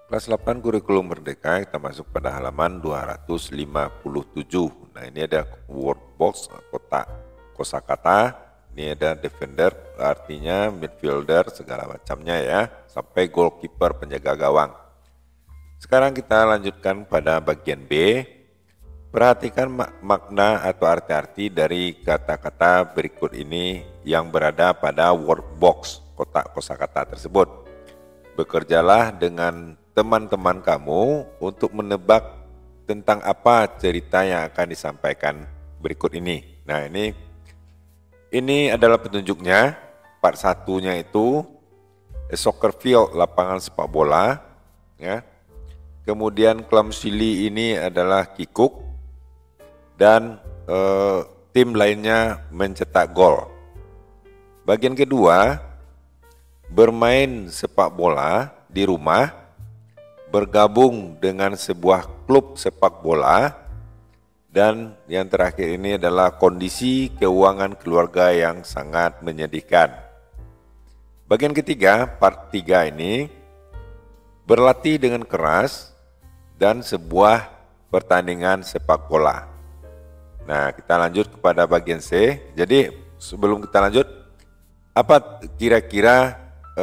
Kelas 8 Kurikulum Merdeka, kita masuk pada halaman 257. Nah, ini ada word box, kotak kosakata. Ini ada defender, artinya midfielder, segala macamnya ya. Sampai goalkeeper, penjaga gawang. Sekarang kita lanjutkan pada bagian B. Perhatikan makna atau arti-arti dari kata-kata berikut ini yang berada pada word box, kotak kosakata tersebut. Bekerjalah dengan teman-teman kamu untuk menebak tentang apa cerita yang akan disampaikan berikut ini. Nah, ini adalah petunjuknya. Part satunya itu soccer field, lapangan sepak bola, ya. Kemudian Klamsili ini adalah kikuk dan tim lainnya mencetak gol. Bagian kedua, bermain sepak bola di rumah, bergabung dengan sebuah klub sepak bola, dan yang terakhir ini adalah kondisi keuangan keluarga yang sangat menyedihkan. Bagian ketiga, part 3 ini, berlatih dengan keras dan sebuah pertandingan sepak bola. Nah, kita lanjut kepada bagian C. Jadi sebelum kita lanjut, apa kira-kira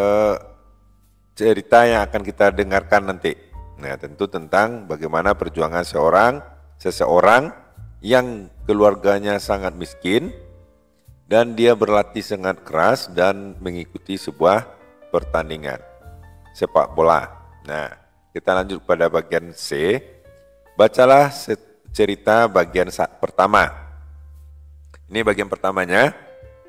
cerita yang akan kita dengarkan nanti? Nah, tentu tentang bagaimana perjuangan seseorang yang keluarganya sangat miskin dan dia berlatih sangat keras dan mengikuti sebuah pertandingan sepak bola. Nah, kita lanjut pada bagian C. Bacalah cerita bagian pertama. Ini bagian pertamanya.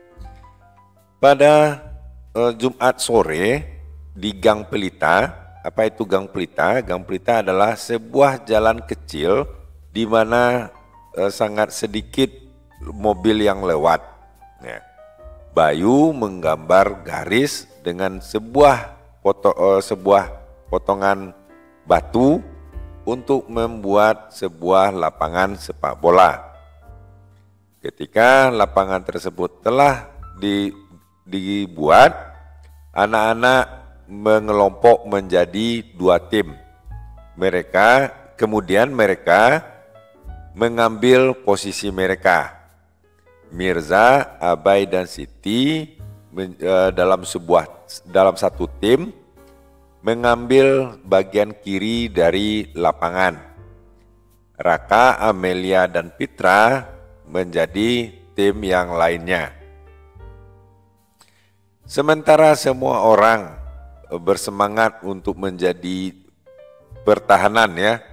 Pada Jumat sore di Gang Pelita. Apa itu Gang Pelita? Gang Pelita adalah sebuah jalan kecil di mana sangat sedikit mobil yang lewat. Ya. Bayu menggambar garis dengan sebuah potongan batu untuk membuat sebuah lapangan sepak bola. Ketika lapangan tersebut telah dibuat, anak-anak mengelompok menjadi 2 tim. Kemudian mereka mengambil posisi mereka. Mirza, Abai, dan Siti dalam satu tim mengambil bagian kiri dari lapangan. Raka, Amelia, dan Fitra menjadi tim yang lainnya. Sementara semua orang bersemangat untuk menjadi bertahan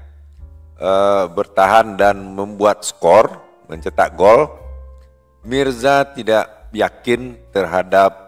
dan membuat skor, mencetak gol, Mirza tidak yakin terhadap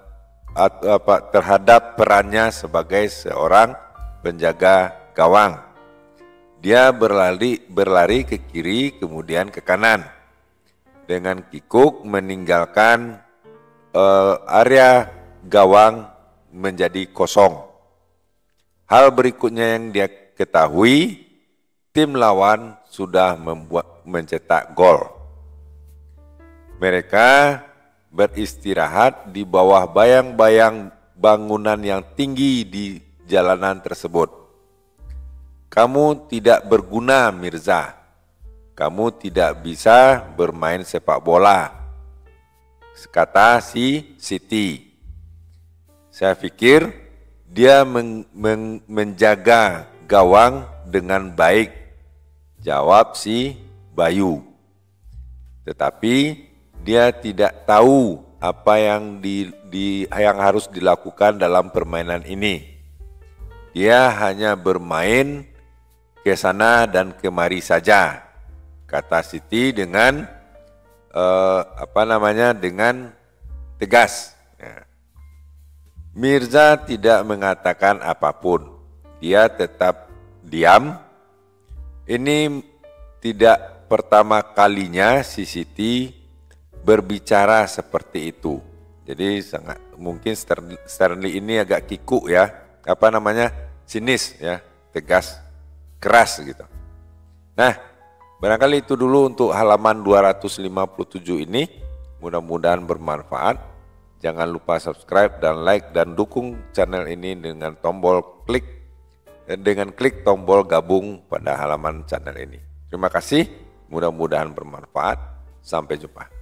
perannya sebagai seorang penjaga gawang. Dia berlari ke kiri kemudian ke kanan. Dengan kikuk meninggalkan area gawang menjadi kosong. Hal berikutnya yang dia ketahui, tim lawan sudah mencetak gol. Mereka beristirahat di bawah bayang-bayang bangunan yang tinggi di jalanan tersebut. Kamu tidak berguna, Mirza. Kamu tidak bisa bermain sepak bola, kata si Siti. Saya pikir dia menjaga gawang dengan baik, jawab si Bayu. Tetapi dia tidak tahu apa yang harus dilakukan dalam permainan ini. Dia hanya bermain ke sana dan kemari saja, kata Siti dengan dengan tegas. Mirza tidak mengatakan apapun. Dia tetap diam. Ini tidak pertama kalinya si Siti berbicara seperti itu. Jadi mungkin Stanley ini agak kikuk ya. Sinis ya, tegas, keras gitu. Nah, barangkali itu dulu untuk halaman 257 ini. Mudah-mudahan bermanfaat. Jangan lupa subscribe dan like dan dukung channel ini dengan tombol klik dengan klik tombol gabung pada halaman channel ini. Terima kasih, mudah-mudahan bermanfaat. Sampai jumpa.